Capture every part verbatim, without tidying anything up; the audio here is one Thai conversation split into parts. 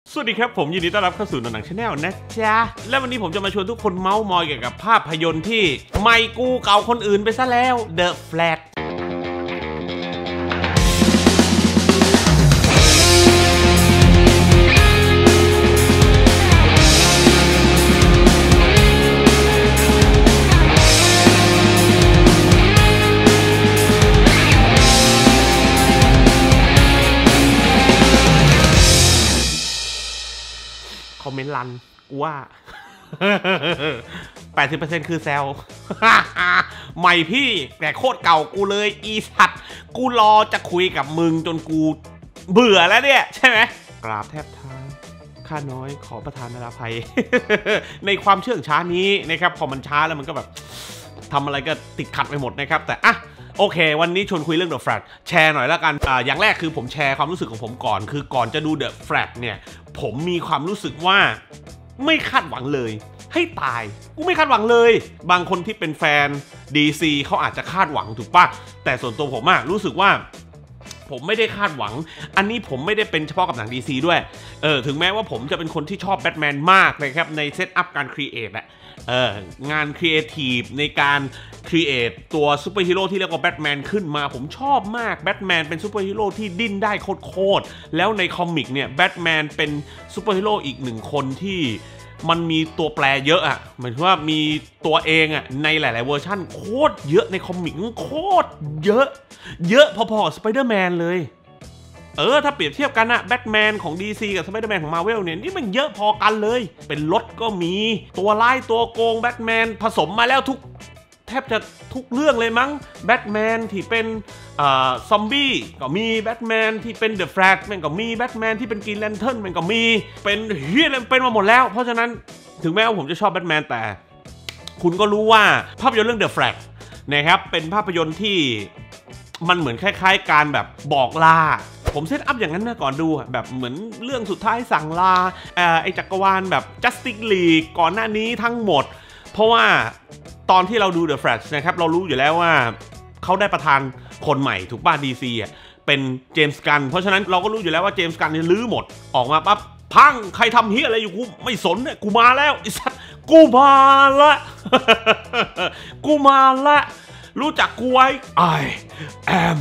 สวัสดีครับผมยินดีต้อนรับเข้าสู่หนังชาแนลนะจ๊ะและวันนี้ผมจะมาชวนทุกคนเมาส์มอยเกี่ยวกับภาพยนตร์ที่ไม่กูเก่าคนอื่นไปซะแล้ว The Flashคอมเมนต์รันกูว่า แปดสิบเปอร์เซ็นต์ คือแซว ใหม่พี่แต่โคตรเก่ากูเลยอีสัตว์กูรอจะคุยกับมึงจนกูเบื่อแล้วเนี่ยใช่ไหมกราบแทบเท้าข้าน้อยขอประทานอภัย ในความเชื่องช้านี้นะครับพอมันช้าแล้วมันก็แบบทำอะไรก็ติดขัดไปหมดนะครับแต่อะโอเควันนี้ชวนคุยเรื่อง The Flash แชร์หน่อยแล้วกันอ่าอย่างแรกคือผมแชร์ความรู้สึกของผมก่อนคือก่อนจะดู The Flash เนี่ยผมมีความรู้สึกว่าไม่คาดหวังเลยให้ตายกูไม่คาดหวังเลยบางคนที่เป็นแฟน ดี ซี เขาอาจจะคาดหวังถูกป่ะแต่ส่วนตัวผมอะรู้สึกว่าผมไม่ได้คาดหวังอันนี้ผมไม่ได้เป็นเฉพาะกับหนัง ดี ซี ด้วยเออถึงแม้ว่าผมจะเป็นคนที่ชอบแบทแมนมากนะครับในเซตอัพการครีเอทอะเอองานครีเอทีฟในการครีเอทตัวซูเปอร์ฮีโร่ที่เรียกว่าแบทแมนขึ้นมาผมชอบมากแบทแมนเป็นซูเปอร์ฮีโร่ที่ดิ้นได้โคตรๆแล้วในคอมิกเนี่ยแบทแมนเป็นซูเปอร์ฮีโร่อีกหนึ่งคนที่มันมีตัวแปรเยอะอ่ะหมายถึงว่ามีตัวเองอ่ะในหลายๆเวอร์ชั่นโคตรเยอะในคอมิกโคตรเยอะเยอะพอๆกับสไปเดอร์แมนเลยเออถ้าเปรียบเทียบกันอะแบทแมนของ ดี ซี กับสไปเดอร์แมนของ Marvel เนี่ยนี่มันเยอะพอกันเลยเป็นรถก็มีตัวร้ายตัวโกงแบทแมนผสมมาแล้วทุกแทบจะทุกเรื่องเลยมั้งแบทแมนที่เป็นอ่าซอมบี้ก็มีแบทแมนที่เป็นเดอะแฟลชมันก็มีแบทแมนที่เป็นกรีนแลนเทิร์นมันก็มีเป็นเฮียเป็นมาหมดแล้วเพราะฉะนั้นถึงแม้ว่าผมจะชอบแบทแมนแต่คุณก็รู้ว่าภาพยนตร์เรื่องเดอะแฟลชนะครับเป็นภาพยนตร์ที่มันเหมือนคล้ายๆการแบบบอกลาผมเซตอัพอย่างนั้นนะก่อนดูแบบเหมือนเรื่องสุดท้ายสั่งลาไอจักรวาลแบบ Justice League ก่อนหน้านี้ทั้งหมดเพราะว่าตอนที่เราดู The Flash นะครับเรารู้อยู่แล้วว่าเขาได้ประธานคนใหม่ถูกป่ะ ดี ซี อ่ะเป็นเจมส์กันเพราะฉะนั้นเราก็รู้อยู่แล้วว่าเจมส์กันเนี่ยลื้อหมดออกมาปั๊บพังใครทำเฮียอะไรอยู่กูไม่สนเนี่ยกูมาแล้วไอ้สัสกูมาละ กูมาละรู้จักกูไว้ I am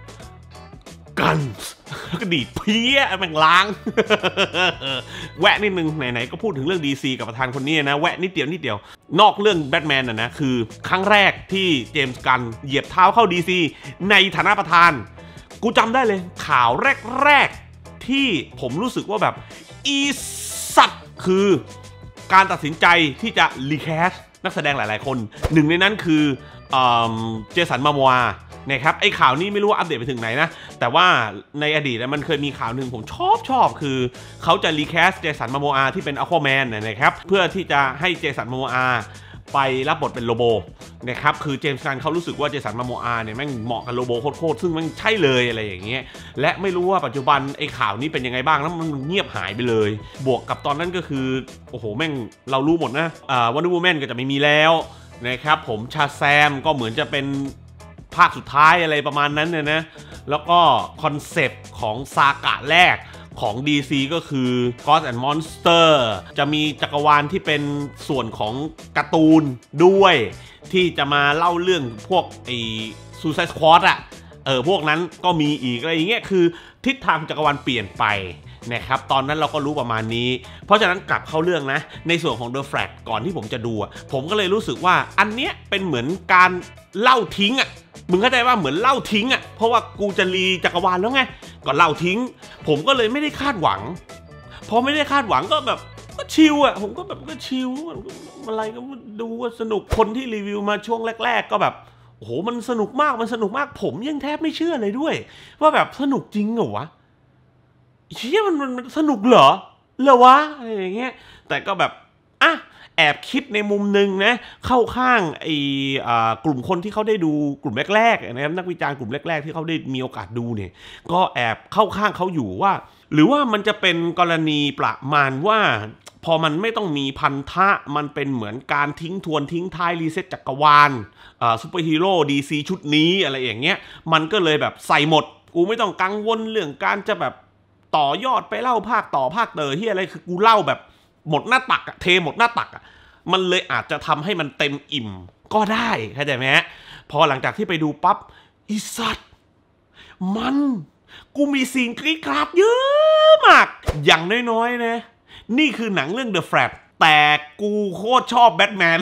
guns ก็ดีดเพี้ยแม่งล้าง แวะนิดนึงไหนๆก็พูดถึงเรื่อง ดี ซี กับประธานคนนี้นะแวะนิดเดียวนิดเดียวนอกเรื่องแบทแมนนะนะคือครั้งแรกที่เจมส์กันเหยียบเท้าเข้า ดี ซี ในฐานะประธานกูจำได้เลยข่าวแรกๆที่ผมรู้สึกว่าแบบอีสัตว์คือการตัดสินใจที่จะรีแคสนักแสดงหลายๆคนหนึ่งในนั้นคือเจสัน มาโมอานะครับไอ้ข่าวนี้ไม่รู้ว่าอัปเดตไปถึงไหนนะแต่ว่าในอดีตมันเคยมีข่าวหนึ่งผมชอบชอบคือเขาจะรีแคสเจสัน มาโมอาที่เป็นอควาแมนนะครับเพื่อที่จะให้เจสัน มาโมอาไปรับบทเป็นโลโบนะครับคือเจมส์กันเขารู้สึกว่าเจสัน มาโมอาเนี่ยแม่งเหมาะกับโลโบโคตรๆซึ่งมันใช่เลยอะไรอย่างเงี้ยและไม่รู้ว่าปัจจุบันไอ้ข่าวนี้เป็นยังไงบ้างแล้วมันเงียบหายไปเลยบวกกับตอนนั้นก็คือโอ้โหแม่งเรารู้หมดนะอ่าวันเดอร์วูแมนก็จะไม่มีแล้วนะครับผมชาแซมก็เหมือนจะเป็นภาคสุดท้ายอะไรประมาณนั้นเนี่ยนะแล้วก็คอนเซปต์ของซากะแรกของ ดี ซี ก็คือ Gods and Monster จะมีจักรวาลที่เป็นส่วนของการ์ตูนด้วยที่จะมาเล่าเรื่องพวกไอ้ Suicide Squad อะเออพวกนั้นก็มีอีกอะไรอย่างเงี้ยคือทิศทางจักรวาลเปลี่ยนไปนะครับตอนนั้นเราก็รู้ประมาณนี้เพราะฉะนั้นกลับเข้าเรื่องนะในส่วนของ The Flash ก่อนที่ผมจะดูผมก็เลยรู้สึกว่าอันเนี้ยเป็นเหมือนการเล่าทิ้งอ่ะมึงเข้าใจว่าเหมือนเล่าทิ้งอ่ะเพราะว่ากูจะรีจักรวาลแล้วไงก็เล่าทิ้งผมก็เลยไม่ได้คาดหวังพอไม่ได้คาดหวังก็แบบก็ชิลอ่ะผมก็แบบก็ชิลอะไรก็ดูสนุกคนที่รีวิวมาช่วงแรกๆก็แบบโอ้โหมันสนุกมากมันสนุกมากผมยังแทบไม่เชื่อเลยด้วยว่าแบบสนุกจริงเหรอวะเชี่ยมันมันสนุกเหรอเหรอวะอะไรอย่างเงี้ยแต่ก็แบบอ่ะแอบคิดในมุมหนึ่งนะเข้าข้างไอ้กลุ่มคนที่เขาได้ดูกลุ่มแรกๆนะครับนักวิจารณ์กลุ่มแรกๆที่เขาได้มีโอกาสดูเนี่ยก็แอบเข้าข้างเขาอยู่ว่าหรือว่ามันจะเป็นกรณีประมาณว่าพอมันไม่ต้องมีพันธะมันเป็นเหมือนการทิ้งทวนทิ้งท้ายรีเซ็ตจักรวาลซูเปอร์ฮีโร่ ดี ซี ชุดนี้อะไรอย่างเงี้ยมันก็เลยแบบใส่หมดกูไม่ต้องกังวลเรื่องการจะแบบ ตต่อยอดไปเล่าภาคต่อภาคเตอที่อะไรคือกูเล่าแบบหมดหน้าตักอะเทหมดหน้าตักอะมันเลยอาจจะทำให้มันเต็มอิ่มก็ได้เข้าใจไหมฮะพอหลังจากที่ไปดูปั๊บอีสัตว์มันกูมีซีนกรี๊ดกราดเยอะมากอย่างน้อยๆนะนี่คือหนังเรื่อง The Flash แต่กูโคตรชอบแบทแมน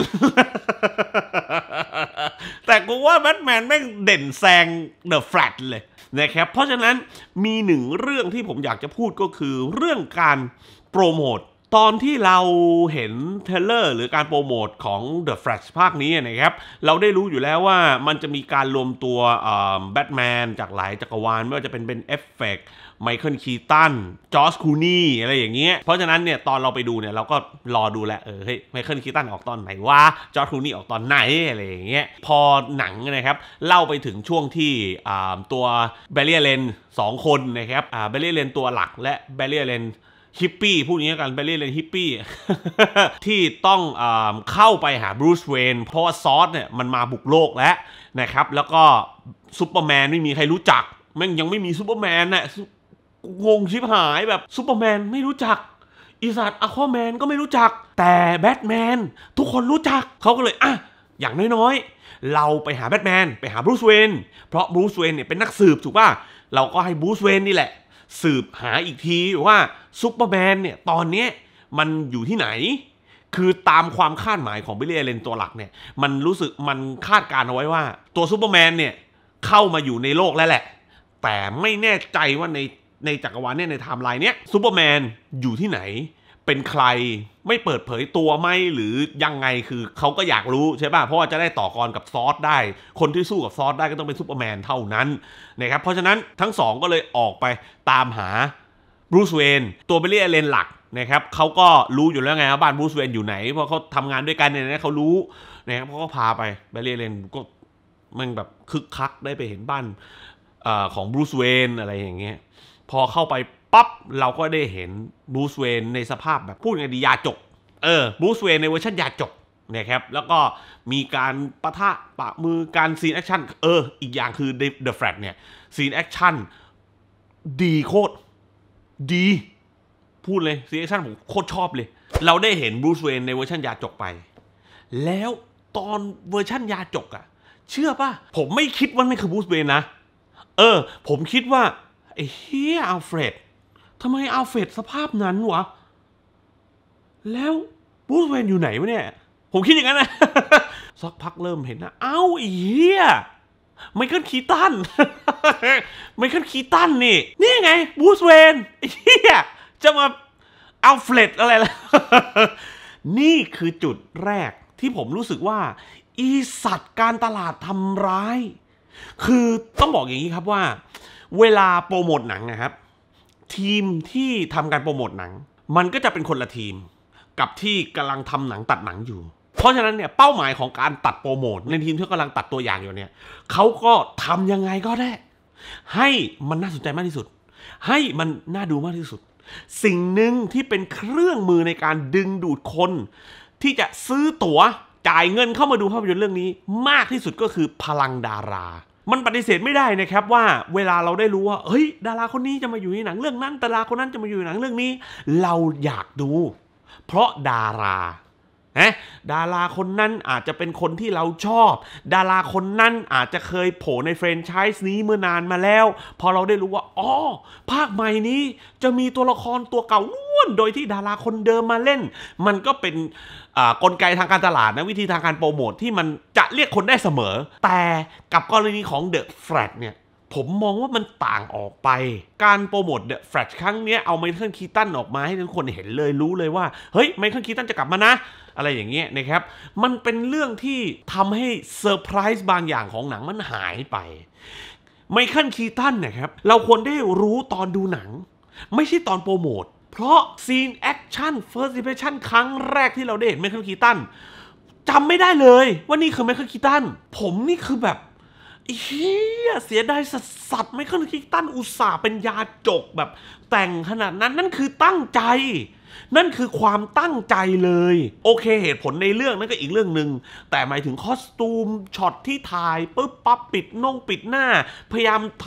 แต่กูว่าแบทแมนแม่งเด่นแซง The Flash เลยนะครับเพราะฉะนั้นมีหนึ่งเรื่องที่ผมอยากจะพูดก็คือเรื่องการโปรโมทตอนที่เราเห็นเทรลเลอร์หรือการโปรโมทของ The Flash ภาคนี้นะครับเราได้รู้อยู่แล้วว่ามันจะมีการรวมตัวแบทแมนจากหลายจักรวาลไม่ว่าจะเป็นเป็นเอฟเฟกต์ไมเคิลคีตันจอร์จคูนี่อะไรอย่างเงี้ยเพราะฉะนั้นเนี่ยตอนเราไปดูเนี่ยเราก็รอดูแหละเออเฮ้ยไมเคิลคีตันออกตอนไหนวะจอร์จคูนี่ออกตอนไหนอะไรอย่างเงี้ยพอหนังนะครับเล่าไปถึงช่วงที่ตัวเบลเลียเลนสองคนนะครับเบลเลียเลนตัวหลักและเบลเลียเลนฮิปปี้พูดอย่างนี้กันไปเรียกเลยฮิปปี้ ที่ต้องเอ่อเข้าไปหาบรูซเวนเพราะว่าซอสเนี่ยมันมาบุกโลกแล้วนะครับแล้วก็ซูเปอร์แมนไม่มีใครรู้จักแม่งยังไม่มีซูเปอร์แมนน่ะงงชิบหายแบบซูเปอร์แมนไม่รู้จักอีสัตว์อะควาแมนก็ไม่รู้จักแต่แบทแมนทุกคนรู้จักเขาก็เลยอ่ะอย่างน้อยๆเราไปหาแบทแมนไปหาบรูซเวนเพราะบรูซเวนเนี่ยเป็นนักสืบถูกป่ะเราก็ให้บรูซเวนนี่แหละสืบหาอีกทีว่าซูเปอร์แมนเนี่ยตอนนี้มันอยู่ที่ไหนคือตามความคาดหมายของบิลลี่ เอเลนตัวหลักเนี่ยมันรู้สึกมันคาดการเอาไว้ว่าตัวซูเปอร์แมนเนี่ยเข้ามาอยู่ในโลกแล้วแหละแต่ไม่แน่ใจว่าในในจักรวาลเนี่ยในไทม์ไลน์เนี้ยซูเปอร์แมนอยู่ที่ไหนเป็นใครไม่เปิดเผยตัวไหมหรือยังไงคือเขาก็อยากรู้ใช่ป่ะเพราะว่าจะได้ต่อกรกับซอสได้คนที่สู้กับซอสได้ก็ต้องเป็นซูเปอร์แมนเท่านั้นนะครับเพราะฉะนั้นทั้งสองก็เลยออกไปตามหาบรูซเวนตัวเบลลี่ เอเลนหลักนะครับเขาก็รู้อยู่แล้วไงว่าบ้านบรูซเวนอยู่ไหนเพราะเขาทำงานด้วยกันเนี่ยเขารู้นะครับเขาก็พาไปเบลลี่ เอเลนก็มันแบบคึกคักได้ไปเห็นบ้านของบรูซเวนอะไรอย่างเงี้ยพอเข้าไปปั๊บเราก็ได้เห็นบรูซเวนในสภาพแบบพูดไงดียาจกเออบรูซเวนในเวอร์ชันยาจกนะครับแล้วก็มีการปะทะปะมือการซีนแอคชั่นเอออีกอย่างคือ The Flash เนี่ยซีนแอคชั่นดีโคตรดีพูดเลยซีนแอคชั่นผมโคตรชอบเลยเราได้เห็นบรูซเวนในเวอร์ชันยาจกไปแล้วตอนเวอร์ชันยาจกอะเชื่อป่ะผมไม่คิดว่านี่คือบรูซเวนนะเออผมคิดว่าไอ้เฮียอัลเฟรดทำไมอัลเฟรดสภาพนั้นวะแล้วบรูซเวนอยู่ไหนวะเนี่ยผมคิดอย่างนั้นนะสักพักเริ่มเห็นนะเอ้าไอ้เฮียไมเคิลคีตันไมเคิลคีตันนี่นี่ไงบรูซเวนไอ้เฮียจะมาอัลเฟรดอะไรล่ะ นี่คือจุดแรกที่ผมรู้สึกว่าอีสัตว์การตลาดทำร้ายคือต้องบอกอย่างนี้ครับว่าเวลาโปรโมทหนังนะครับทีมที่ทำการโปรโมทหนังมันก็จะเป็นคนละทีมกับที่กำลังทำหนังตัดหนังอยู่เพราะฉะนั้นเนี่ยเป้าหมายของการตัดโปรโมทในทีมที่กำลังตัดตัวอย่างอยู่เนี่ยเขาก็ทำยังไงก็ได้ให้มันน่าสนใจมากที่สุดให้มันน่าดูมากที่สุดสิ่งหนึ่งที่เป็นเครื่องมือในการดึงดูดคนที่จะซื้อตั๋วจ่ายเงินเข้ามาดูภาพยนตร์เรื่องนี้มากที่สุดก็คือพลังดารามันปฏิเสธไม่ได้นะครับว่าเวลาเราได้รู้ว่าเฮ้ยดาราคนนี้จะมาอยู่ในหนังเรื่องนั้นดาราคนนั้นจะมาอยู่ในหนังเรื่องนี้เราอยากดูเพราะดารานะดาราคนนั้นอาจจะเป็นคนที่เราชอบดาราคนนั้นอาจจะเคยโผล่ในแฟรนไชส์นี้เมื่อนานมาแล้วพอเราได้รู้ว่าอ๋อภาคใหม่นี้จะมีตัวละครตัวเก่าล้วนโดยที่ดาราคนเดิมมาเล่นมันก็เป็นกลไกทางการตลาดนะวิธีทางการโปรโมทที่มันจะเรียกคนได้เสมอแต่กับกรณีของ The Flash เนี่ยผมมองว่ามันต่างออกไปการโปรโมท The Flash ครั้งนี้เอาไมเคิลคีตันออกมาให้ทุกคนเห็นเลยรู้เลยว่าเฮ้ยไมเคิลคีตันจะกลับมานะอะไรอย่างเงี้ยนะครับมันเป็นเรื่องที่ทำให้เซอร์ไพรส์บางอย่างของหนังมันหายไปไมเคิลคีตันนะครับเราควรได้รู้ตอนดูหนังไม่ใช่ตอนโปรโมทเพราะซีนแอคชั่นเฟิร์สอิมเพรสชั่นครั้งแรกที่เราได้เห็นไมเคิลคีตันจำไม่ได้เลยว่านี่คือไมเคิลคีตันผมนี่คือแบบเฮียเสียดายสัสๆไมเคิลคีตันอุตส่าห์เป็นยาจกแบบแต่งขนาดนั้นนั่นคือตั้งใจนั่นคือความตั้งใจเลยโอเคเหตุผลในเรื่องนั่นก็อีกเรื่องหนึ่งแต่หมายถึงคอสตูมช็อตที่ถ่ายปุ๊บปั๊บปิดน่งปิดหน้าพยายาม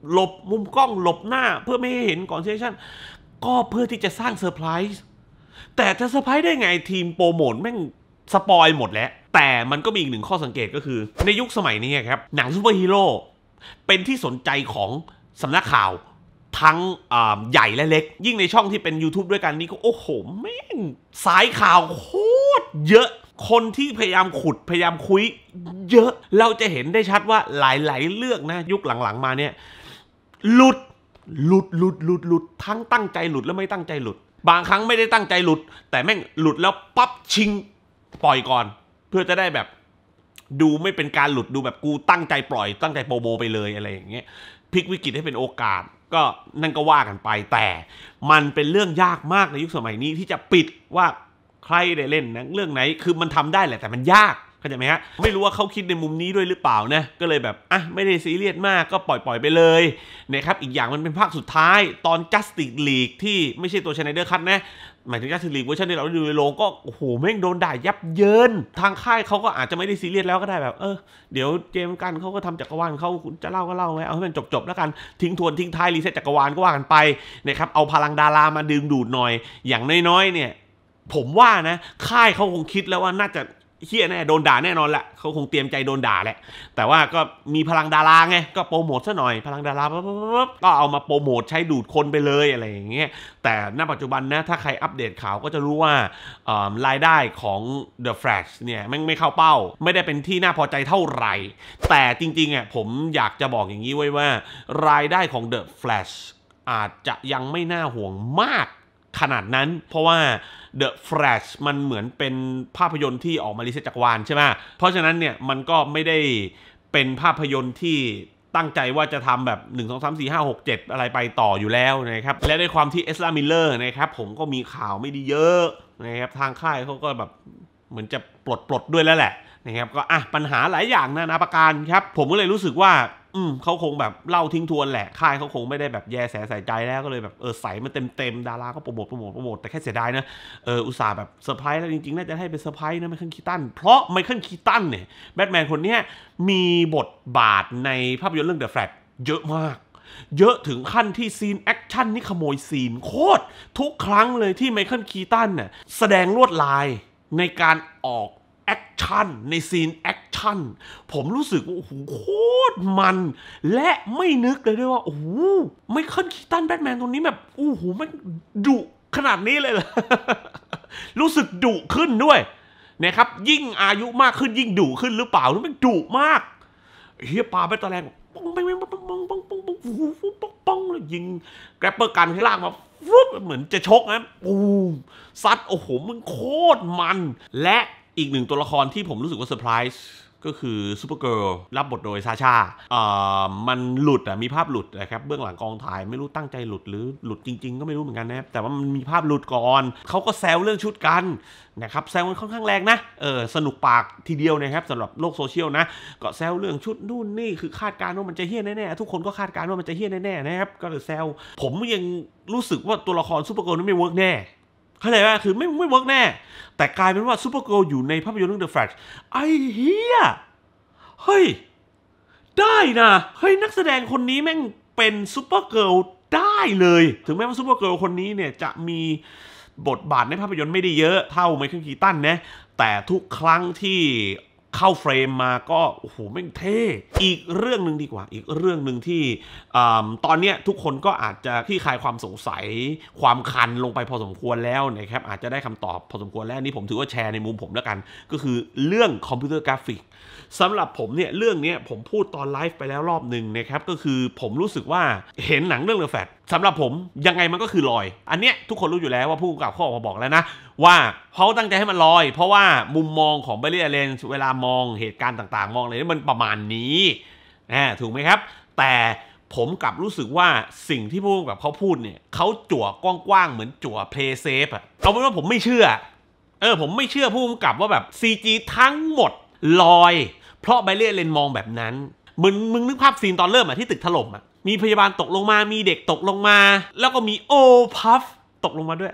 หลบมุมกล้องหลบหน้าเพื่อไม่ให้เห็นก่อนเซสชั่นก็เพื่อที่จะสร้างเซอร์ไพรส์แต่จะเซอร์ไพรส์ได้ไงทีมโปรโมทแม่งสปอยหมดแล้วแต่มันก็มีอีกหนึ่งข้อสังเกตก็คือในยุคสมัยนี้ครับหนังซูเปอร์ฮีโร่เป็นที่สนใจของสำนักข่าวทั้งใหญ่และเล็กยิ่งในช่องที่เป็น YouTube ด้วยกันนี่ก็โอ้โหแม่งสายข่าวโคตรเยอะคนที่พยายามขุดพยายามคุยเยอะเราจะเห็นได้ชัดว่าหลายๆเรื่องนะยุคหลังๆมาเนี่ยหลุดหลุดหลุดหลุดหลุดทั้งตั้งใจหลุดและไม่ตั้งใจหลุดบางครั้งไม่ได้ตั้งใจหลุดแต่แม่งหลุดแล้วปั๊บชิงปล่อยก่อนเพื่อจะได้แบบดูไม่เป็นการหลุดดูแบบกูตั้งใจปล่อยตั้งใจโปรโมไปเลยอะไรอย่างเงี้ยพลิกวิกฤตให้เป็นโอกาสก็นั่นก็ว่ากันไปแต่มันเป็นเรื่องยากมากในยุคสมัยนี้ที่จะปิดว่าใครได้เล่นนะเรื่องไหนคือมันทำได้แหละแต่มันยากเข้าใจไหมฮะไม่รู้ว่าเขาคิดในมุมนี้ด้วยหรือเปล่านะก็เลยแบบอ่ะไม่ได้ซีเรียสมากก็ปล่อยปล่อยไปเลยนะครับอีกอย่างมันเป็นภาคสุดท้ายตอน Justice League ที่ไม่ใช่ตัว Snyder Cut นะหมายถึง Justice League เวอร์ชันที่เราดูในโรงก็โอ้โหแม่งโดนด่ายับเยินทางค่ายเขาก็อาจจะไม่ได้ซีเรียสแล้วก็ได้แบบเออเดี๋ยวเจมส์กันเขาก็ทำจักรวาลเขาจะเล่าก็เล่าไว้เอาให้มันจบๆแล้วกันทิ้งทวนทิ้งท้ายรีเซ็ตจักรวาลก็ว่ากันไปนะครับเอาพลังดารามาดึงดูดหน่อยอย่างน้อยๆเนี่ยผมว่านะค่ายเขาคงคิดแล้วว่าน่าจะเฮี้ยแน่โดนด่าแน่นอนแหละเขาคงเตรียมใจโดนด่าแหละแต่ว่าก็มีพลังดาราไงก็โปรโมทซะหน่อยพลังดาราก็เอามาโปรโมทใช้ดูดคนไปเลยอะไรอย่างเงี้ยแต่ณปัจจุบันนะถ้าใครอัปเดตข่าวก็จะรู้ว่ารายได้ของ The Flash เนี่ยไม่ไม่เข้าเป้าไม่ได้เป็นที่น่าพอใจเท่าไหร่แต่จริงๆอ่ะผมอยากจะบอกอย่างนี้ไว้ว่ารายได้ของ The Flash อาจจะยังไม่น่าห่วงมากขนาดนั้นเพราะว่า The Flash มันเหมือนเป็นภาพยนตร์ที่ออกมารีเซ็ตจักรวาลใช่ไหมเพราะฉะนั้นเนี่ยมันก็ไม่ได้เป็นภาพยนตร์ที่ตั้งใจว่าจะทำแบบหนึ่ง สอง สาม สี่ ห้า หก เจ็ดอะไรไปต่ออยู่แล้วนะครับและด้วยความที่เอสรามิลเลอร์นะครับผมก็มีข่าวไม่ดีเยอะนะครับทางค่ายเขาก็แบบเหมือนจะปลดปลดด้วยแล้วแหละนะครับก็อ่ะปัญหาหลายอย่างนะนาประการครับผมก็เลยรู้สึกว่าอืมเขาคงแบบเล่าทิ้งทวนแหละค่ายเขาคงไม่ได้แบบแยแสใส่ใจแล้วก็เลยแบบเออใส่มันเต็มๆดาราก็โปรโมทโปรโมทโปรโมทแต่แค่เสียดายนะเอออุตส่าห์แบบเซอร์ไพรส์แล้วจริงๆน่าจะให้เป็นเซอร์ไพรส์นะไมเคิลคีตันเพราะไมเคิลคีตันเนี่ยแบทแมนคนนี้มีบทบาทในภาพยนตร์เรื่อง The Flash เยอะมากเยอะถึงขั้นที่ซีนแอคชั่นนี่ขโมยซีนโคตรทุกครั้งเลยที่ไมเคิลคีตันเนี่ยแสดงลวดลายในการออกแอคชั่นในซีนแอคชั่นผมรู้สึกว่าโอ้โหโคตรมันและไม่นึกเลยด้วยว่าโอ้โหไมเคิลคีตันแบทแมนตัวนี้แบบโอ้โหมันดุขนาดนี้เลยเหรอ รู้สึกดุขึ้นด้วยนะครับยิ่งอายุมากขึ้นยิ่งดุขึ้นหรือเปล่ามันดุมากเฮียปาไปตะแรงปองปองปองปองปองปองปองปองปองปองแล้วยิงแกรปเปอร์กันให้ล่างมาฟุ๊บเหมือนจะชกนะปูมซัดโอ้โหมันโคตรมันและอีกหนึ่งตัวละครที่ผมรู้สึกว่าเซอร์ไพรส์ก็คือซูเปอร์เกิร์ลรับบทโดยซาชาเอ่อมันหลุดอ่ะมีภาพหลุดนะครับเบื้องหลังกองถ่ายไม่รู้ตั้งใจหลุดหรือหลุดจริงๆก็ไม่รู้เหมือนกันนะแต่ว่ามันมีภาพหลุดก่อนเขาก็แซวเรื่องชุดกันนะครับแซวมันค่อนข้างแรงนะเออสนุกปากทีเดียวนะครับสำหรับโลกโซเชียลนะก็แซวเรื่องชุดนู่นนี่คือคาดการณ์ว่ามันจะเฮี้ยแน่ๆทุกคนก็คาดการณ์ว่ามันจะเฮี้ยแน่ๆนะครับก็เลยแซวผมยังรู้สึกว่าตัวละครซูเปอร์เกิร์ลนั้นไม่เวิร์กแน่เข้าใจว่าคือไม่ไม่เวิร์กแน่แต่กลายเป็นว่าซูเปอร์เกิร์ลอยู่ในภาพยนตร์เรื่อง The Flash ไอ้เฮียเฮ้ยได้นะเฮ้ยนักแสดงคนนี้แม่งเป็นซูเปอร์เกิร์ลได้เลยถึงแม้ว่าซูเปอร์เกิร์ลคนนี้เนี่ยจะมีบทบาทในภาพยนตร์ไม่ได้เยอะเท่าไมเคิลคีตันนะแต่ทุกครั้งที่เข้าเฟรมมาก็โอ้โหแม่งเท่อีกเรื่องหนึ่งดีกว่าอีกเรื่องหนึ่งที่ตอนนี้ทุกคนก็อาจจะคลี่คลายความสงสัยความคันลงไปพอสมควรแล้วนะครับอาจจะได้คำตอบพอสมควรแล้วนี่ผมถือว่าแชร์ในมุมผมแล้วกันก็คือเรื่องคอมพิวเตอร์กราฟิกสำหรับผมเนี่ยเรื่องนี้ผมพูดตอนไลฟ์ไปแล้วรอบหนึ่งนะครับก็คือผมรู้สึกว่าเห็นหนังเรื่อง The Flash สำหรับผมยังไงมันก็คือลอยอันเนี้ยทุกคนรู้อยู่แล้วว่าผู้กำกับเขาออกมาบอกแล้วนะว่าเขาตั้งใจให้มันลอยเพราะว่ามุมมองของเบลลี่ แอลเลนเวลามองเหตุการณ์ต่างๆมองอะไรมันประมาณนี้นะถูกไหมครับแต่ผมกลับรู้สึกว่าสิ่งที่ผู้กำกับเขาพูดเนี่ยเขาจั่วกว้างๆเหมือนจั่ว play safe อะเอาเป็นว่าผมไม่เชื่อเออผมไม่เชื่อผู้กำกับว่าแบบ ซี จี ทั้งหมดลอยเพราะไบเลียเลนมองแบบนั้นมึงมึงนึกภาพซีนตอนเริ่มอะที่ตึกถล่มอะมีพยาบาลตกลงมามีเด็กตกลงมาแล้วก็มีโอพัฟตกลงมาด้วย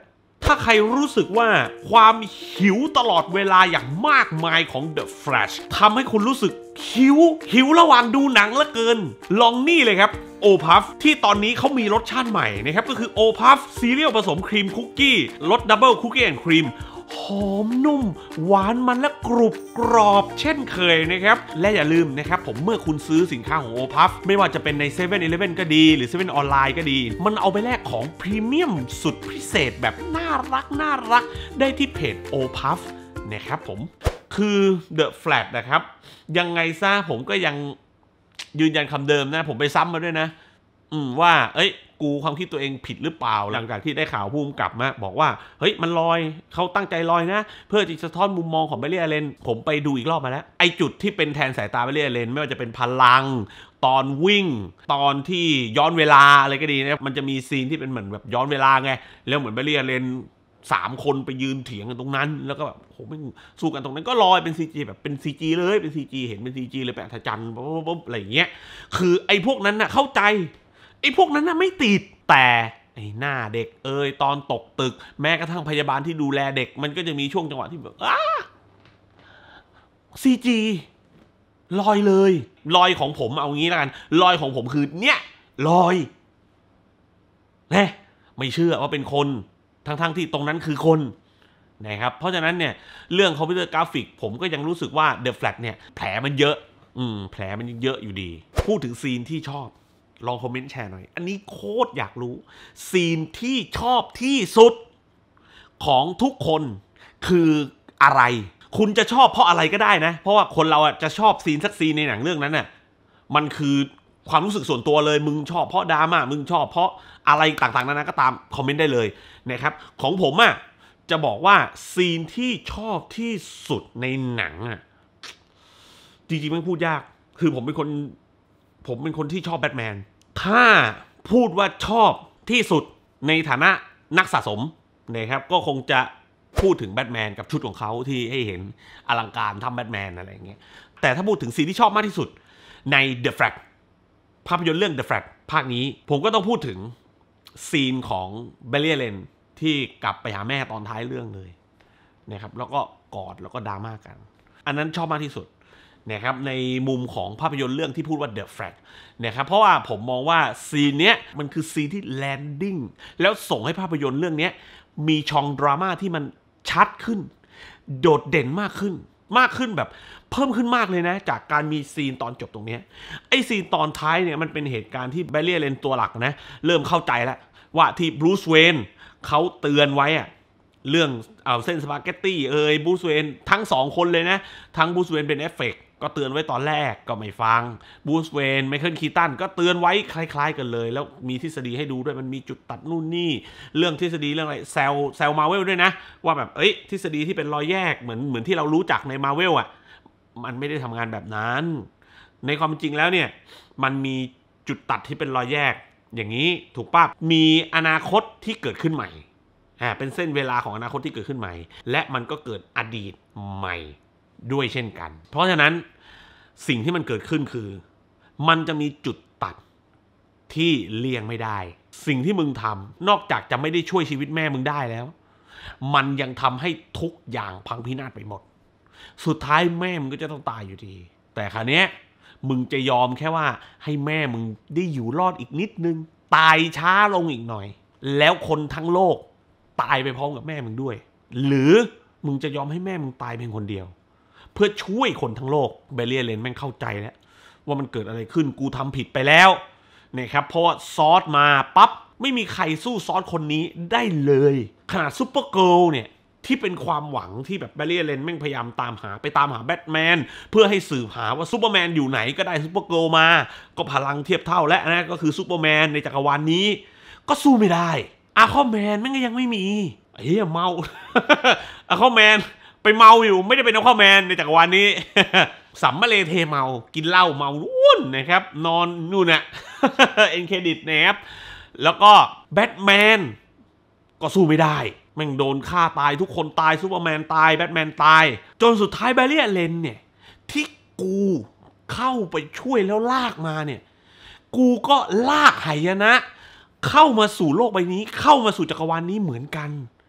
ถ้าใครรู้สึกว่าความหิวตลอดเวลาอย่างมากมายของ The Flash ทำให้คุณรู้สึกหิวหิวระหว่างดูหนังเหลือเกินลองนี่เลยครับโอพัฟที่ตอนนี้เขามีรสชาติใหม่นะครับก็คือโอพัฟซีเรียลผสมครีมคุกกี้รสดับเบิลคุกกี้แอนด์ครีมหอมนุ่มหวานมันและกรุบกรอบเช่นเคยนะครับและอย่าลืมนะครับผมเมื่อคุณซื้อสินค้าของโอพัฟไม่ว่าจะเป็นใน เซเว่น อีเลฟเว่น ก็ดีหรือเซเว่นออนไลน์ก็ดีมันเอาไปแลกของพรีเมียมสุดพิเศษแบบน่ารักน่ารักได้ที่เพจโอพัฟนะครับผมคือ The Flash นะครับยังไงซะผมก็ยังยืนยันคำเดิมนะผมไปซ้ำมาด้วยนะอืมว่าเอ้ยกูความคิดตัวเองผิดหรือเปล่าหลังจากที่ได้ข่าวภูมิกับมาบอกว่าเฮ้ยมันลอยเขาตั้งใจลอยนะเพื่อที่จะสะท้อนมุมมองของเบลลี่อเลนผมไปดูอีกรอบมาแล้วไอจุดที่เป็นแทนสายตาเบลลี่อเลนไม่ว่าจะเป็นพลังตอนวิ่งตอนที่ย้อนเวลาอะไรก็ดีนะมันจะมีซีนที่เป็นเหมือนแบบย้อนเวลาไงแล้วเหมือนเบลลี่อเลนสามคนไปยืนเถียงกันตรงนั้นแล้วก็แบบโหไม่สู้กันตรงนั้นก็ลอยเป็น ซี จี แบบเป็น ซี จี เลยเป็น ซี จี เห็นเป็น ซี จี เลยแปะทะจันปุ๊บอะไรอย่างเงี้ยคือไอ้พวกนั้นน่ะเข้าใจไอ้พวกนั้นน่ะไม่ติดแต่ไอ้หน้าเด็กเอยตอนตกตึกแม้กระทั่งพยาบาลที่ดูแลเด็กมันก็จะมีช่วงจังหวะที่แบบอ้า ซี จี ลอยเลยลอยของผมเอางี้แล้วกันลอยของผมคือเนี่ยลอยแน่ไม่เชื่อว่าเป็นคนทั้งๆที่ตรงนั้นคือคนนะครับเพราะฉะนั้นเนี่ยเรื่องคอมพิวเตอร์กราฟิกผมก็ยังรู้สึกว่า The Flash เนี่ยแผลมันเยอะอืมแผลมันเยอะอยู่ดีพูดถึงซีนที่ชอบลองคอมเมนต์แชร์หน่อยอันนี้โคตรอยากรู้ซีนที่ชอบที่สุดของทุกคนคืออะไรคุณจะชอบเพราะอะไรก็ได้นะเพราะว่าคนเราจะชอบซีนสักซีนในหนังเรื่องนั้นน่ะมันคือความรู้สึกส่วนตัวเลยมึงชอบเพราะดราม่ามึงชอบเพราะอะไรต่างๆนานาก็ตามคอมเมนต์ได้เลยนะครับของผมอ่ะจะบอกว่าซีนที่ชอบที่สุดในหนังอ่ะจริงๆมันพูดยากคือผมเป็นคนผมเป็นคนที่ชอบแบทแมนถ้าพูดว่าชอบที่สุดในฐานะนักสะสมนะครับก็คงจะพูดถึงแบทแมนกับชุดของเขาที่ให้เห็นอลังการทำแบทแมนอะไรอย่างเงี้ยแต่ถ้าพูดถึงซีนที่ชอบมากที่สุดใน The Flash ภาพยนตร์เรื่อง The Flash ภาคนี้ผมก็ต้องพูดถึงซีนของเบลลี่อเลนที่กลับไปหาแม่ตอนท้ายเรื่องเลยนะครับแล้วก็กอดแล้วก็ดราม่ากันอันนั้นชอบมากที่สุดนะครับในมุมของภาพยนตร์เรื่องที่พูดว่า The Flash นะครับเพราะว่าผมมองว่าซีนเนี้ยมันคือซีนที่แลนดิ้งแล้วส่งให้ภาพยนตร์เรื่องนี้มีช่องดราม่าที่มันชัดขึ้นโดดเด่นมากขึ้นมากขึ้นแบบเพิ่มขึ้นมากเลยนะจากการมีซีนตอนจบตรงนี้ไอ้ซีนตอนท้ายเนี่ยมันเป็นเหตุการณ์ที่เบลลี่อเลนตัวหลักนะเริ่มเข้าใจแล้วว่าที่บรูซเวนเขาเตือนไว้อะเรื่องเอาเส้นสปาเกตตี้เอ่ยบรูซเวนทั้งสองคนเลยนะทั้งบรูซเวนเป็นเอฟเฟกต์ก็เตือนไว้ตอนแรกก็ไม่ฟังบรูซเวนไมเคิลคีตันก็เตือนไว้คล้ายๆกันเลยแล้วมีทฤษฎีให้ดูด้วยมันมีจุดตัดนู่นนี่เรื่องทฤษฎีเรื่องอะไรแซลแซลมาเวลด้วยนะว่าแบบเอ้ยทฤษฎีที่เป็นรอยแยกเหมือนเหมือนที่เรารู้จักในมาเวลอ่ะมันไม่ได้ทำงานแบบนั้นในความจริงแล้วเนี่ยมันมีจุดตัดที่เป็นรอยแยกอย่างนี้ถูกป่ะมีอนาคตที่เกิดขึ้นใหม่อ่าเป็นเส้นเวลาของอนาคตที่เกิดขึ้นใหม่และมันก็เกิดอดีตใหม่ด้วยเช่นกันเพราะฉะนั้นสิ่งที่มันเกิดขึ้นคือมันจะมีจุดตัดที่เลี่ยงไม่ได้สิ่งที่มึงทำนอกจากจะไม่ได้ช่วยชีวิตแม่มึงได้แล้วมันยังทำให้ทุกอย่างพังพินาศไปหมดสุดท้ายแม่มึงก็จะต้องตายอยู่ดีแต่คราวนี้มึงจะยอมแค่ว่าให้แม่มึงได้อยู่รอดอีกนิดนึงตายช้าลงอีกหน่อยแล้วคนทั้งโลกตายไปพร้อมกับแม่มึงด้วยหรือมึงจะยอมให้แม่มึงตายเพียงคนเดียวเพื่อช่วยคนทั้งโลกเบลลี่อเลนแม่งเข้าใจแล้วว่ามันเกิดอะไรขึ้นกูทำผิดไปแล้วนะครับเพราะว่าซอสมาปั๊บไม่มีใครสู้ซอสคนนี้ได้เลยขนาดซูเปอร์เกิร์ลเนี่ยที่เป็นความหวังที่แบบเบลลี่อเลนแม่งพยายามตามหาไปตามหาแบทแมนเพื่อให้สืบหาว่าซูเปอร์แมนอยู่ไหนก็ได้ซูเปอร์เกิร์ลมาก็พลังเทียบเท่าและนะก็คือซูเปอร์แมนในจักรวาลนี้ก็สู้ไม่ได้อาร์คอแมนแม่งก็ยังไม่มีเฮ้ยเมาอาร์คอแมนไปเมาอยู่ไม่ได้เป็นอาร์คอแมนในจักรวาลนี้สัมมาเลเทเมากินเหล้าเมาวุ่นนะครับนอนนู่นน่ะเอ็นเครดิตนะครับแล้วก็แบทแมนก็สู้ไม่ได้แม่งโดนฆ่าตายทุกคนตายซูเปอร์แมนตายแบทแมนตายจนสุดท้ายเบลลี่อเลนเนี่ยที่กูเข้าไปช่วยแล้วลากมาเนี่ยกูก็ลากหายนะเข้ามาสู่โลกใบนี้เข้ามาสู่จักรวาลนี้เหมือนกัน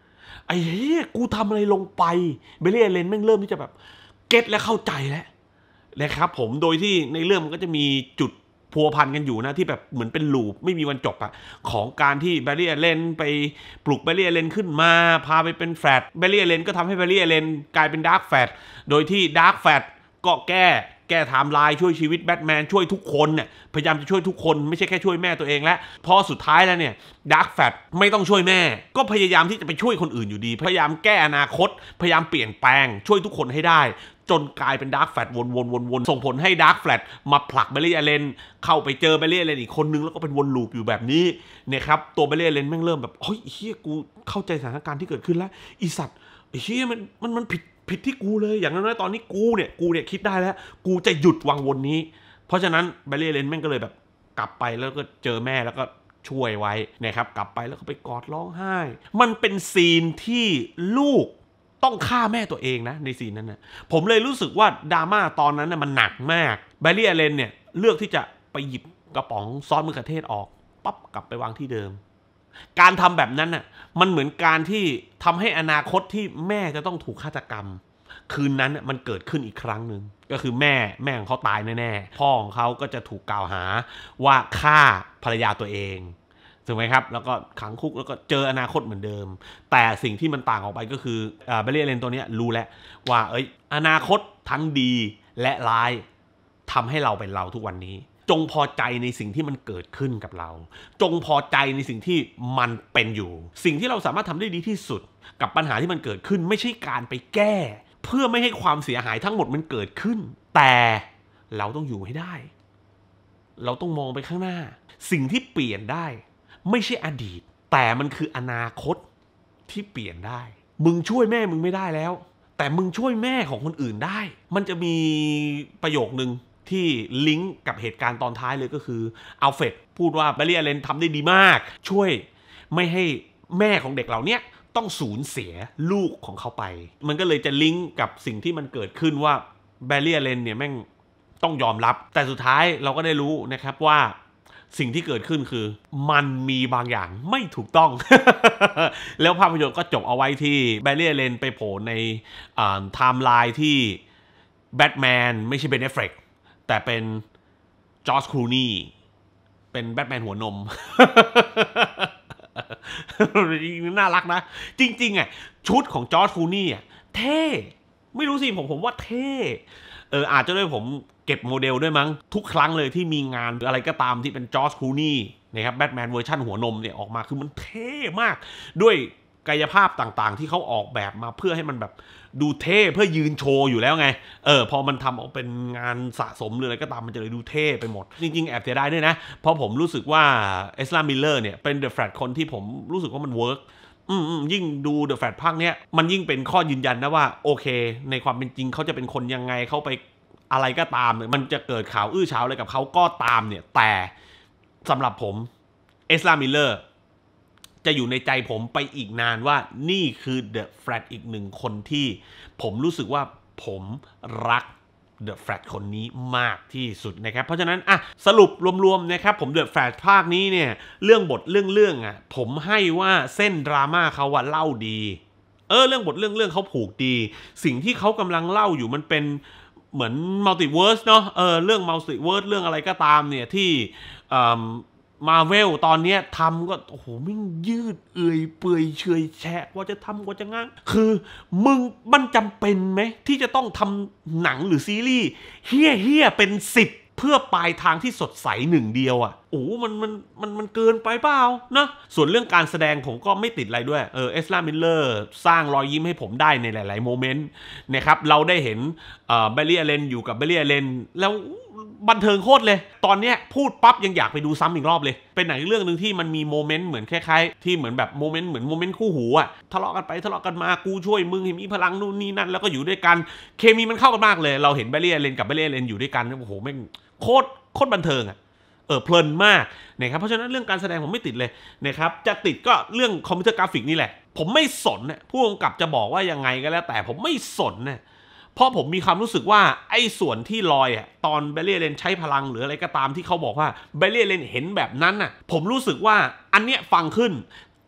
ไอ้เหี้ยกูทำอะไรลงไปเบลลี่เลนแม่งเริ่มที่จะแบบเก็ตและเข้าใจแล้วนะครับผมโดยที่ในเรื่องมันก็จะมีจุดพัวพันกันอยู่นะที่แบบเหมือนเป็นลูปไม่มีวันจบอะของการที่แบลลี่เลนไปปลุกแบลลี่เลนขึ้นมาพาไปเป็นแฟลตแบลลี่เลนก็ทำให้แบลลี่เลนกลายเป็นดาร์กแฟลตโดยที่ดาร์กแฟลตก็แก้แก้ไทม์ไลน์ช่วยชีวิตแบทแมนช่วยทุกคนเนี่ยพยายามจะช่วยทุกคนไม่ใช่แค่ช่วยแม่ตัวเองแล้วพอสุดท้ายแล้วเนี่ยดาร์กแฟลตไม่ต้องช่วยแม่ก็พยายามที่จะไปช่วยคนอื่นอยู่ดีพยายามแก้อนาคตพยายามเปลี่ยนแปลงช่วยทุกคนให้ได้จนกลายเป็นดาร์กแฟลตวนๆๆๆส่งผลให้ดาร์กแฟลตมาผลักเบลลี่เลนเข้าไปเจอเบลลี่เลนอีกคนนึงแล้วก็เป็นวนลูปอยู่แบบนี้นะครับตัวเบลลี่เลนแม่งเริ่มแบบเฮ้ยเฮียกูเข้าใจสถานการณ์ที่เกิดขึ้นแล้วอีสัตว์เฮียมันมันมันผิดผิดที่กูเลยอย่างน้อยตอนนี้กูเนี่ยกูเนี่ยคิดได้แล้วกูจะหยุดวังวนนี้เพราะฉะนั้นเบลลี่เลนแม่งก็เลยแบบกลับไปแล้วก็เจอแม่แล้วก็ช่วยไว้นะครับกลับไปแล้วก็ไปกอดร้องไห้มันเป็นซีนที่ลูกต้องฆ่าแม่ตัวเองนะในซีนนั้นนะผมเลยรู้สึกว่าดราม่าตอนนั้นนะมันหนักมากเบลลี่เลนเนี่ยเลือกที่จะไปหยิบกระป๋องซอสมะเขือเทศออกปั๊บกลับไปวางที่เดิมการทำแบบนั้นน่ะมันเหมือนการที่ทำให้อนาคตที่แม่จะต้องถูกฆาตกรรมคืนนั้นมันเกิดขึ้นอีกครั้งหนึ่งก็คือแม่แม่ของเขาตายแน่ๆพ่อของเขาก็จะถูกกล่าวหาว่าฆ่าภรรยาตัวเองถูกไหมครับแล้วก็ขังคุกแล้วก็เจออนาคตเหมือนเดิมแต่สิ่งที่มันต่างออกไปก็คือเบลลี่เลนตัวนี้รู้แล้วว่าเอ้ยอนาคตทั้งดีและร้ายทำให้เราเป็นเราทุกวันนี้จงพอใจในสิ่งที่มันเกิดขึ้นกับเราจงพอใจในสิ่งที่มันเป็นอยู่สิ่งที่เราสามารถทำได้ดีที่สุดกับปัญหาที่มันเกิดขึ้นไม่ใช่การไปแก้เพื่อไม่ให้ความเสียหายทั้งหมดมันเกิดขึ้นแต่เราต้องอยู่ให้ได้เราต้องมองไปข้างหน้าสิ่งที่เปลี่ยนได้ไม่ใช่อดีตแต่มันคืออนาคตที่เปลี่ยนได้มึงช่วยแม่มึงไม่ได้แล้วแต่มึงช่วยแม่ของคนอื่นได้มันจะมีประโยคนึงที่ลิงก์กับเหตุการณ์ตอนท้ายเลยก็คืออัลเฟรดพูดว่าเบลลี่เลนทำได้ดีมากช่วยไม่ให้แม่ของเด็กเหล่านี้ต้องสูญเสียลูกของเขาไปมันก็เลยจะลิงก์กับสิ่งที่มันเกิดขึ้นว่าเบลลี่เลนเนี่ยแม่งต้องยอมรับแต่สุดท้ายเราก็ได้รู้นะครับว่าสิ่งที่เกิดขึ้นคือมันมีบางอย่างไม่ถูกต้อง แล้วภาพยนตร์ก็จบเอาไว้ที่เบลลี่เลนไปโผล่ในไทม์ไลน์ที่แบทแมนไม่ใช่เบน แอฟเฟล็กแต่เป็นจอร์จ คลูนีย์เป็นแบทแมนหัวนม น่ารักนะจริงๆอ่ะชุดของจอร์จ คลูนีย์อ่ะเท่ไม่รู้สิผมผมว่าเท่เอออาจจะด้วยผมเก็บโมเดลด้วยมั้งทุกครั้งเลยที่มีงานหรืออะไรก็ตามที่เป็นจอร์จ คลูนีย์นะครับแบทแมนเวอร์ชั่นหัวนมเนี่ยออกมาคือมันเท่มากด้วยกายภาพต่างๆที่เขาออกแบบมาเพื่อให้มันแบบดูเท่เพื่อยืนโชว์อยู่แล้วไงเออพอมันทำออกเป็นงานสะสมหรืออะไรก็ตามมันจะเลยดูเท่ไปหมดจริงๆแอบเสียดายด้วยนะเพราะผมรู้สึกว่าเอซรา มิลเลอร์เนี่ยเป็นเดอะแฟลชคนที่ผมรู้สึกว่ามันเวิร์กอืมยิ่งดูเดอะแฟลชภาคเนี้ยมันยิ่งเป็นข้อยืนยันนะว่าโอเคในความเป็นจริงเขาจะเป็นคนยังไงเขาไปอะไรก็ตามมันจะเกิดข่าวอื้อฉาวอะไรกับเขาก็ตามเนี่ยแต่สำหรับผมเอซรา มิลเลอร์จะอยู่ในใจผมไปอีกนานว่านี่คือเดอะแฟลชอีกหนึ่งคนที่ผมรู้สึกว่าผมรักเดอะแฟลชคนนี้มากที่สุดนะครับเพราะฉะนั้นอ่ะสรุปรวมๆนะครับผมเดอะแฟลชภาคนี้เนี่ยเรื่องบทเรื่องเรื่องอ่ะผมให้ว่าเส้นดราม่าเขาว่าเล่าดีเออเรื่องบทเรื่องเรื่องเขาผูกดีสิ่งที่เขากำลังเล่าอยู่มันเป็นเหมือนมัลติเวิร์สเนาะเออเรื่องมัลติเวิร์สเรื่องอะไรก็ตามเนี่ยที่มาเวลตอนนี้ทำก็โอ้โหมิ่งยืดเอื่อยเปื่อยเฉยแฉะว่าจะทำว่าจะง้างคือมึงมันจำเป็นไหมที่จะต้องทำหนังหรือซีรีส์เฮี้ยเฮี้ยเป็นสิบเพื่อปลายทางที่สดใสหนึ่งเดียวอ่ะโอ้มันมันมันมันเกินไปเปล่านะส่วนเรื่องการแสดงผมก็ไม่ติดอะไรด้วยเออเอซรา มิลเลอร์สร้างรอยยิ้มให้ผมได้ในหลายๆโมเมนต์นะครับเราได้เห็นเอ่อเบลลี่เลนอยู่กับเบลลี่เลนแล้วบันเทิงโคตรเลยตอนเนี้ยพูดปั๊บยังอยากไปดูซ้ำอีกรอบเลยเป็นหนังเรื่องหนึ่งที่มันมีโมเมนต์เหมือนคล้ายๆที่เหมือนแบบโมเมนต์เหมือนโมเมนต์คู่หูอะทะเลาะกันไปทะเลาะกันมากูช่วยมึงให้มีพลังนู่นนี่นั่นแล้วก็อยู่ด้วยกันเคมีมันเข้ากันมากเลยเราเห็นเบลลี่เลนกับเบลลี่เลนอยู่ด้วยกันโอ้โหแม่งโคตรโคตรบันเทิงอะเออเพลินมากนะครับเพราะฉะนั้นเรื่องการแสดงผมไม่ติดเลยนะครับจะติดก็เรื่องคอมพิวเตอร์กราฟิกนี่แหละผมไม่สนเนี่ยผู้กำกับจะบอกว่ายังไงก็แล้วแต่ผมไม่สนเนี่ยเพราะผมมีความรู้สึกว่าไอ้ส่วนที่ลอยอ่ะตอนเบลลี่เลนใช้พลังหรืออะไรก็ตามที่เขาบอกว่าเบลลี่เลนเห็นแบบนั้นน่ะผมรู้สึกว่าอันเนี้ยฟังขึ้น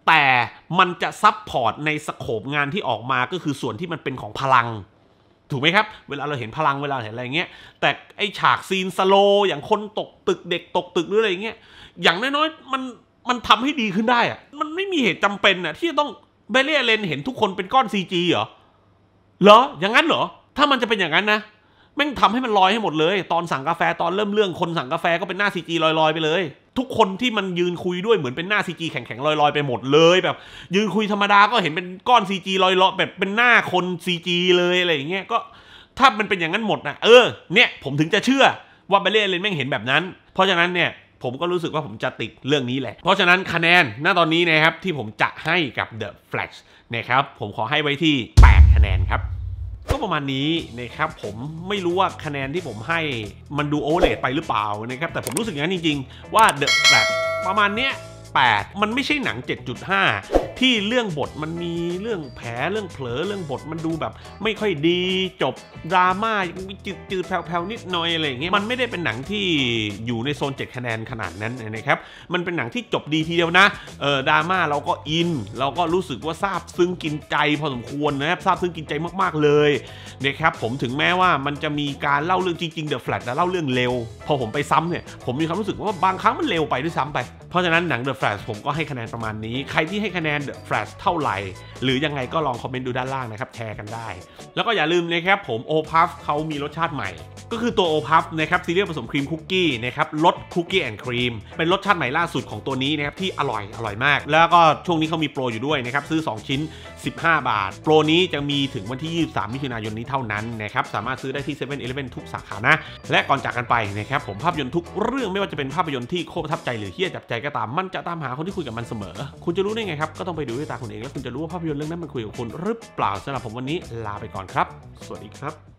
แต่มันจะซับพอร์ตในสโคปงานที่ออกมาก็คือส่วนที่มันเป็นของพลังถูกไหมครับเวลาเราเห็นพลังเวลาเห็นอะไรเงี้ยแต่ไอฉากซีนสโลอย่างคนตกตึกเด็กตกตึกหรืออะไรเงี้ยอย่างน้อยๆมันมันทำให้ดีขึ้นได้อะมันไม่มีเหตุจำเป็นอะที่จะต้องเบลเลียเลนเห็นทุกคนเป็นก้อน ซี จี เหรอเหรออย่างนั้นเหรอถ้ามันจะเป็นอย่างนั้นนะแม่งทำให้มันลอยให้หมดเลยตอนสั่งกาแฟตอนเริ่มเรื่องคนสั่งกาแฟก็เป็นหน้า ซี จี ลอยๆไปเลยทุกคนที่มันยืนคุยด้วยเหมือนเป็นหน้า ซี จี แข็งๆลอยๆไปหมดเลยแบบยืนคุยธรรมดาก็เห็นเป็นก้อน ซี จี ลอยๆแบบเป็นหน้าคน ซี จี เลยอะไรอย่างเงี้ยก็ถ้ามันเป็นอย่างนั้นหมดนะเออเนี่ยผมถึงจะเชื่อว่าเบลเลียเลนแม่งเห็นแบบนั้นเพราะฉะนั้นเนี่ยผมก็รู้สึกว่าผมจะติดเรื่องนี้แหละเพราะฉะนั้นคะแนนณตอนนี้นะครับที่ผมจะให้กับ The Flash นะครับผมขอให้ไว้ที่แปดคะแนนครับก็ประมาณนี้นะครับผมไม่รู้ว่าคะแนนที่ผมให้มันดูโอเวอร์เรทไปหรือเปล่านะครับแต่ผมรู้สึกอย่างนั้นจริงๆว่า The Flash ประมาณเนี้ยแปดมันไม่ใช่หนัง เจ็ดจุดห้า ที่เรื่องบทมันมีเรื่องแผลเรื่องเผลอเรื่องบทมันดูแบบไม่ค่อยดีจบดราม่ามีจืดๆแผ่วๆนิดหน่อยอะไรอย่างเงี้ยมันไม่ได้เป็นหนังที่อยู่ในโซนเจ็ดคะแนนขนาดนั้นนะครับมันเป็นหนังที่จบดีทีเดียวนะเออดราม่าเราก็อินเราก็รู้สึกว่าซาบซึ้งกินใจพอสมควรนะครับซาบซึ้งกินใจมากๆเลยนะครับผมถึงแม้ว่ามันจะมีการเล่าเรื่องจริงๆ The Flash แต่เล่าเรื่องเร็วพอผมไปซ้ำเนี่ยผมมีความรู้สึกว่าบางครั้งมันเร็วไปด้วยซ้ำไปเพราะฉะนั้นหนัง The Flash ผมก็ให้คะแนนประมาณนี้ใครที่ให้คะแนน The Flash เท่าไหร่หรือยังไงก็ลองคอมเมนต์ดูด้านล่างนะครับแชร์กันได้แล้วก็อย่าลืมนะครับผมโอพัฟเขามีรสชาติใหม่ก็คือตัวโอพัฟนะครับซีเรียลผสมครีมคุกกี้นะครับรสคุกกี้แอนด์ครีมเป็นรสชาติใหม่ล่าสุดของตัวนี้นะครับที่อร่อยอร่อยมากแล้วก็ช่วงนี้เขามีโปรอยู่ด้วยนะครับซื้อสองชิ้นสิบห้าบาทโปรนี้จะมีถึงวันที่ยี่สิบสามมิถุนายนนี้เท่านั้นนะครับสามารถซื้อได้ที่เซเว่น อีเลฟเว่นทุกสาขานะและก่อนจากกันไปนะครับผมภาพยนตร์ทุกเรื่องไม่ว่าจะเป็นภาพยนตร์ที่โคตรประทับใจหรือเฮี้ยจับใจก็ตามมันจะตามหาคนที่คุยกับมันเสมอคุณจะรู้ได้ไงครับก็ต้องไปดูด้วยตาคุณเองแล้วคุณจะรู้ว่าภาพยนตร์เรื่องนั้นมันคุยกับคุณหรือเปล่าสำหรับผมวันนี้ลาไปก่อนครับสวัสดีครับ